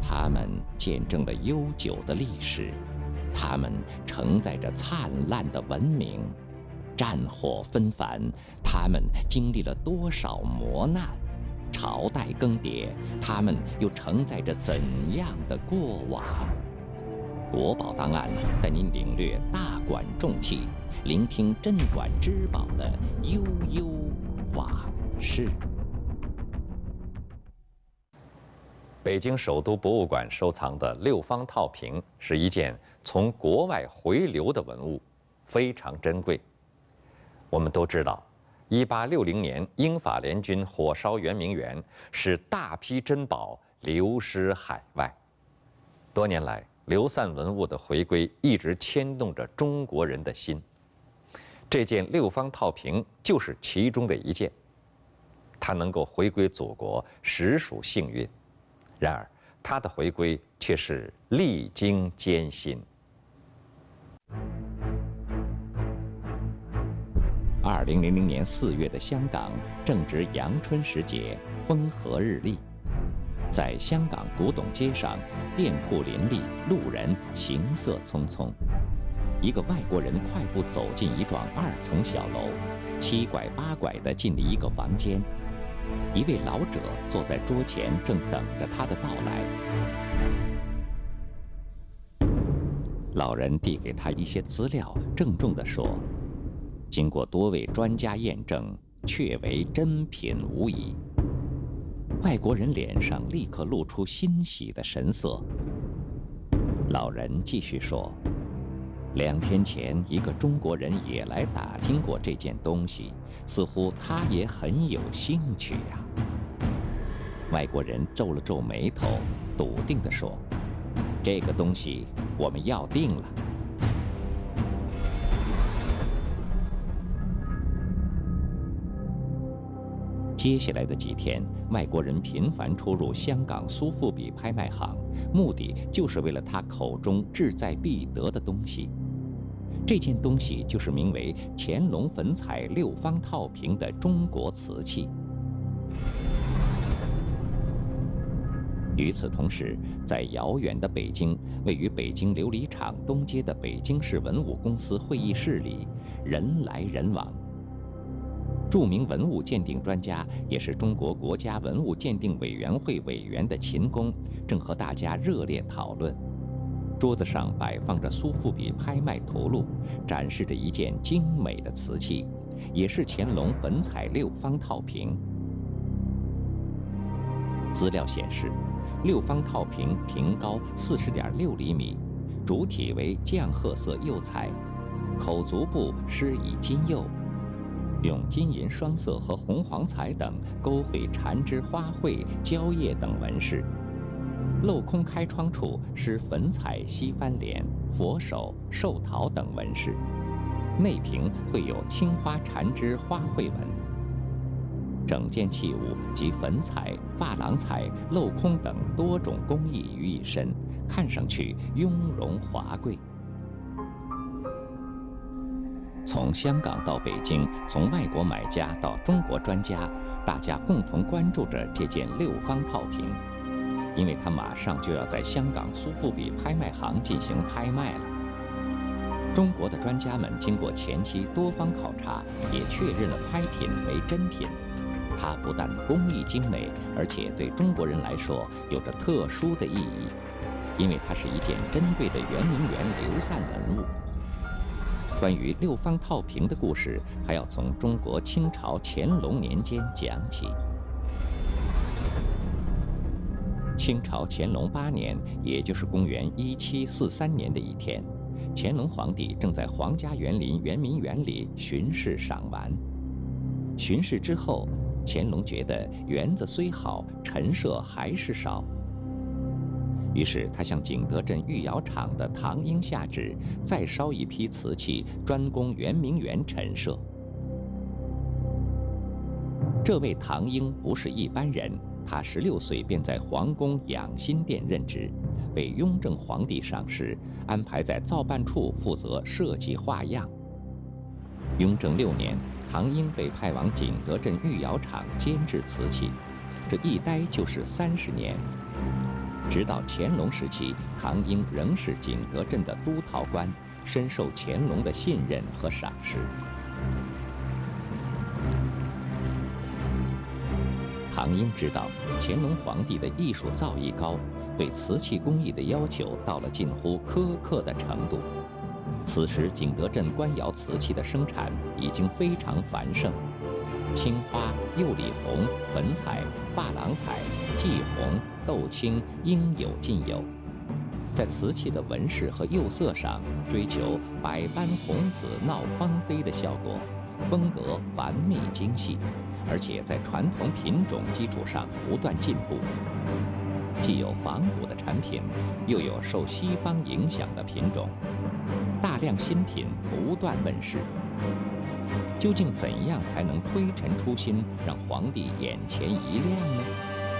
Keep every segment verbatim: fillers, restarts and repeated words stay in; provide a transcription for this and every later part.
他们见证了悠久的历史，他们承载着灿烂的文明。战火纷繁，他们经历了多少磨难；朝代更迭，他们又承载着怎样的过往？国宝档案带您领略大管重器，聆听镇馆之宝的悠悠往事。北京首都博物馆收藏的六方套瓶是一件从国外回流的文物，非常珍贵。我们都知道，一八六零年英法联军火烧圆明园，使大批珍宝流失海外。多年来，流散文物的回归一直牵动着中国人的心。这件六方套瓶就是其中的一件。它能够回归祖国，实属幸运。然而，它的回归却是历经艰辛。二零零零年四月的香港正值阳春时节，风和日丽。在香港古董街上，店铺林立，路人行色匆匆。一个外国人快步走进一幢二层小楼，七拐八拐地进了一个房间。一位老者坐在桌前，正等着他的到来。老人递给他一些资料，郑重地说：“经过多位专家验证，确为珍品无疑。”外国人脸上立刻露出欣喜的神色。老人继续说：“两天前，一个中国人也来打听过这件东西，似乎他也很有兴趣呀。”外国人皱了皱眉头，笃定地说：“这个东西我们要定了。”接下来的几天，外国人频繁出入香港苏富比拍卖行，目的就是为了他口中志在必得的东西。这件东西就是名为乾隆粉彩六方套瓶的中国瓷器。与此同时，在遥远的北京，位于北京琉璃厂东街的北京市文物公司会议室里，人来人往。著名文物鉴定专家，也是中国国家文物鉴定委员会委员的秦工，正和大家热烈讨论。桌子上摆放着苏富比拍卖图录，展示着一件精美的瓷器，也是乾隆粉彩六方套瓶。资料显示，六方套瓶瓶高四十点六厘米，主体为绛褐色釉彩，口足部施以金釉。用金银双色和红黄彩等勾绘缠枝花卉、蕉叶等纹饰，镂空开窗处施粉彩西番莲、佛手、寿桃等纹饰，内瓶绘有青花缠枝花卉纹。整件器物集粉彩、珐琅彩、镂空等多种工艺于一身，看上去雍容华贵。从香港到北京，从外国买家到中国专家，大家共同关注着这件六方套瓶，因为它马上就要在香港苏富比拍卖行进行拍卖了。中国的专家们经过前期多方考察，也确认了拍品为真品。它不但工艺精美，而且对中国人来说有着特殊的意义，因为它是一件珍贵的圆明园流散文物。关于六方套瓶的故事，还要从中国清朝乾隆年间讲起。清朝乾隆八年，也就是公元一七四三年的一天，乾隆皇帝正在皇家园林圆明园里巡视赏玩。巡视之后，乾隆觉得园子虽好，陈设还是少。于是他向景德镇御窑厂的唐英下旨，再烧一批瓷器，专供圆明园陈设。这位唐英不是一般人，他十六岁便在皇宫养心殿任职，被雍正皇帝赏识，安排在造办处负责设计画样。雍正六年，唐英被派往景德镇御窑厂监制瓷器，这一待就是三十年。 直到乾隆时期，唐英仍是景德镇的督陶官，深受乾隆的信任和赏识。唐英知道乾隆皇帝的艺术造诣高，对瓷器工艺的要求到了近乎苛刻的程度。此时，景德镇官窑瓷器的生产已经非常繁盛，青花、釉里红、粉彩、珐琅彩、霁红、豆青应有尽有。在瓷器的纹饰和釉色上，追求百般红紫闹芳菲的效果，风格繁密精细，而且在传统品种基础上不断进步。既有仿古的产品，又有受西方影响的品种，大量新品不断问世。究竟怎样才能推陈出新，让皇帝眼前一亮呢？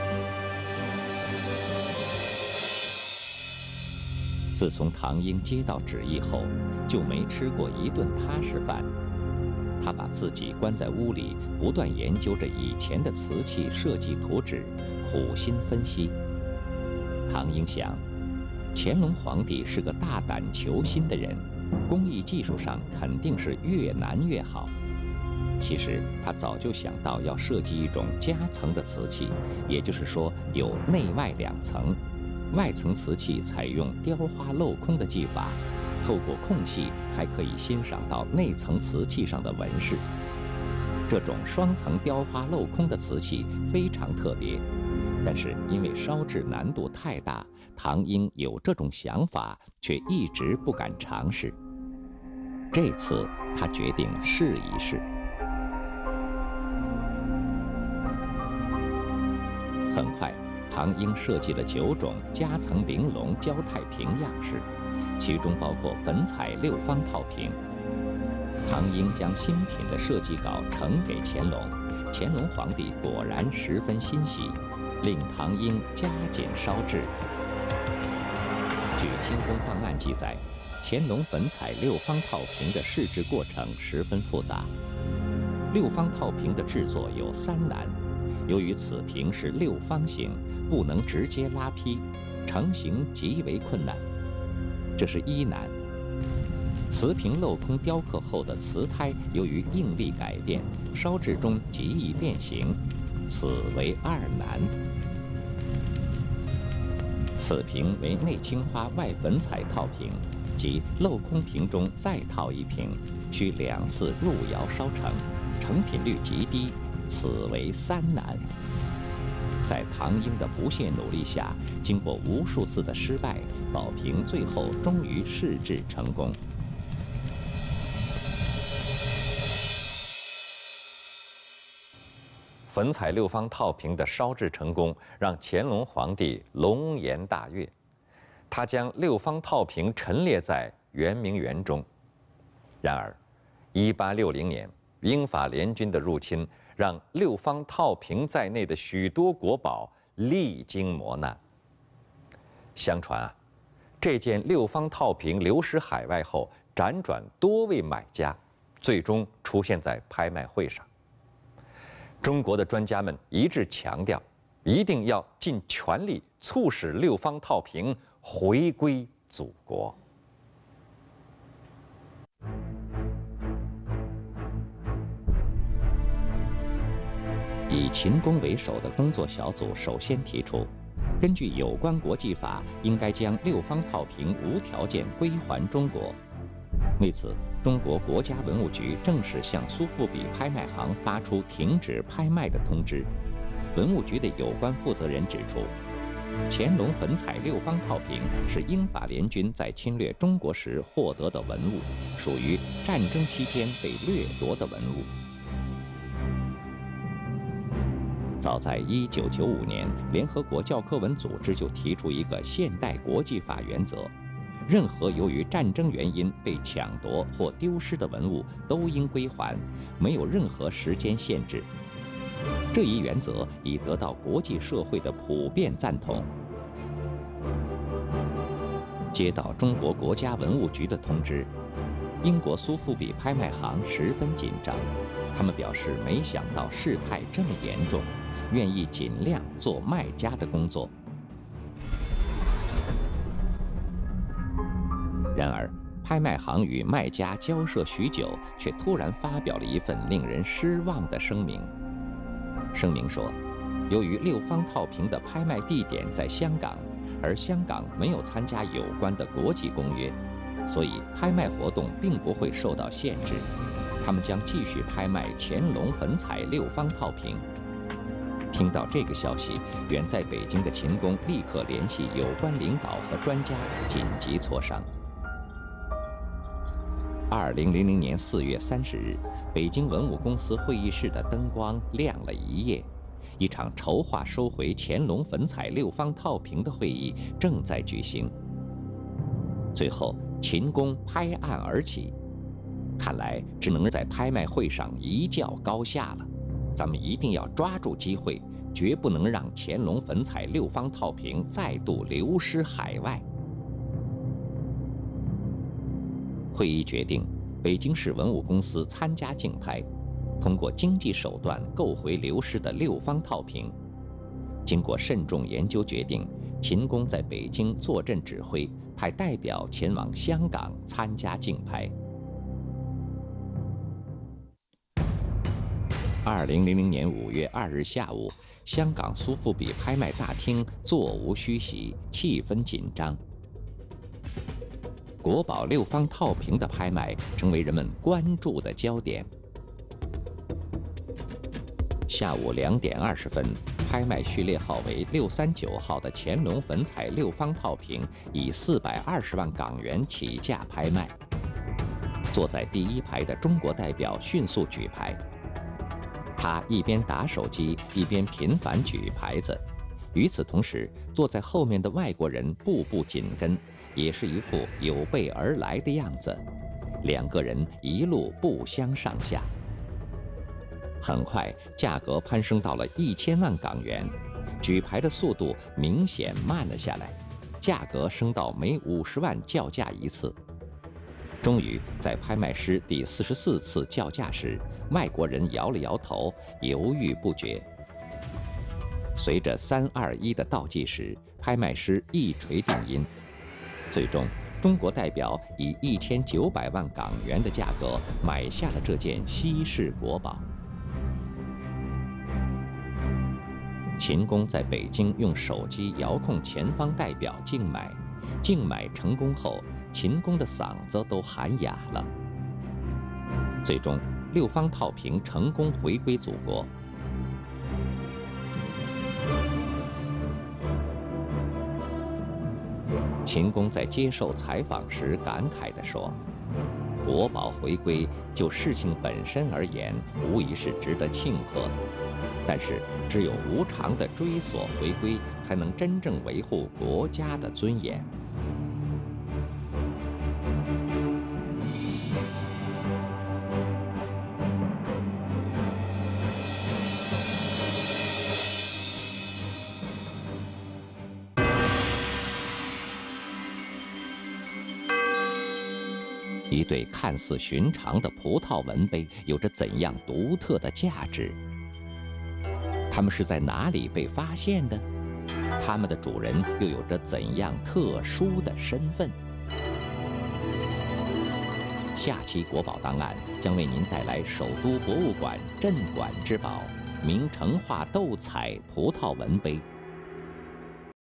自从唐英接到旨意后，就没吃过一顿踏实饭。他把自己关在屋里，不断研究着以前的瓷器设计图纸，苦心分析。唐英想，乾隆皇帝是个大胆求新的人，工艺技术上肯定是越难越好。其实他早就想到要设计一种夹层的瓷器，也就是说有内外两层，外层瓷器采用雕花镂空的技法，透过空隙还可以欣赏到内层瓷器上的纹饰。这种双层雕花镂空的瓷器非常特别，但是因为烧制难度太大，唐英有这种想法，却一直不敢尝试。这次他决定试一试。很快，唐英设计了九种夹层玲珑焦太瓶样式，其中包括粉彩六方套瓶。唐英将新品的设计稿呈给乾隆，乾隆皇帝果然十分欣喜，令唐英加紧烧制。据清宫档案记载，乾隆粉彩六方套瓶的试制过程十分复杂。六方套瓶的制作有三难，由于此瓶是六方形，不能直接拉坯，成型极为困难。这是一难。瓷瓶镂空雕刻后的瓷胎，由于应力改变，烧制中极易变形，此为二难。此瓶为内青花外粉彩套瓶，即镂空瓶中再套一瓶，需两次入窑烧成，成品率极低，此为三难。在唐英的不懈努力下，经过无数次的失败，宝瓶最后终于试制成功。粉彩六方套瓶的烧制成功，让乾隆皇帝龙颜大悦。他将六方套瓶陈列在圆明园中。然而，一八六零年英法联军的入侵，让六方套瓶在内的许多国宝历经磨难。相传啊，这件六方套瓶流失海外后，辗转多位买家，最终出现在拍卖会上。中国的专家们一致强调，一定要尽全力促使六方套瓶回归祖国。以秦宫为首的工作小组首先提出，根据有关国际法，应该将六方套瓶无条件归还中国。为此，中国国家文物局正式向苏富比拍卖行发出停止拍卖的通知。文物局的有关负责人指出，乾隆粉彩六方套瓶是英法联军在侵略中国时获得的文物，属于战争期间被掠夺的文物。早在一九九五年，联合国教科文组织就提出一个现代国际法原则：任何由于战争原因被抢夺或丢失的文物都应归还，没有任何时间限制。这一原则已得到国际社会的普遍赞同。接到中国国家文物局的通知，英国苏富比拍卖行十分紧张，他们表示没想到事态这么严重，愿意尽量做卖家的工作。 然而，拍卖行与卖家交涉许久，却突然发表了一份令人失望的声明。声明说，由于六方套瓶的拍卖地点在香港，而香港没有参加有关的国际公约，所以拍卖活动并不会受到限制。他们将继续拍卖乾隆粉彩六方套瓶。听到这个消息，远在北京的秦公立刻联系有关领导和专家，紧急磋商。二零零零年四月三十日，北京文物公司会议室的灯光亮了一夜。一场筹划收回乾隆粉彩六方套瓶的会议正在举行。最后，秦公拍案而起，看来只能在拍卖会上一较高下了。咱们一定要抓住机会，绝不能让乾隆粉彩六方套瓶再度流失海外。会议决定，北京市文物公司参加竞拍。通过经济手段购回流失的六方套瓶。经过慎重研究，决定秦公在北京坐镇指挥，派代表前往香港参加竞拍。二零零零年五月二日下午，香港苏富比拍卖大厅座无虚席，气氛紧张。国宝六方套瓶的拍卖成为人们关注的焦点。下午两点二十分，拍卖序列号为六三九号的乾隆粉彩六方套瓶以四百二十万港元起价拍卖。坐在第一排的中国代表迅速举牌，他一边打手机一边频繁举牌子。与此同时，坐在后面的外国人步步紧跟，也是一副有备而来的样子。两个人一路不相上下。很快，价格攀升到了一千万港元，举牌的速度明显慢了下来，价格升到每五十万叫价一次。终于，在拍卖师第四十四次叫价时，外国人摇了摇头，犹豫不决。随着三二一的倒计时，拍卖师一锤定音，最终，中国代表以一千九百万港元的价格买下了这件稀世国宝。秦公在北京用手机遥控前方代表竞买，竞买成功后，秦公的嗓子都喊哑了。最终，六方套瓶成功回归祖国。秦公在接受采访时感慨地说：“国宝回归，就事情本身而言，无疑是值得庆贺的。但是，只有无偿的追索回归，才能真正维护国家的尊严。”一对看似寻常的葡萄纹杯有着怎样独特的价值？它们是在哪里被发现的？它们的主人又有着怎样特殊的身份？下期国宝档案将为您带来首都博物馆镇馆之宝——明成化斗彩葡萄纹杯。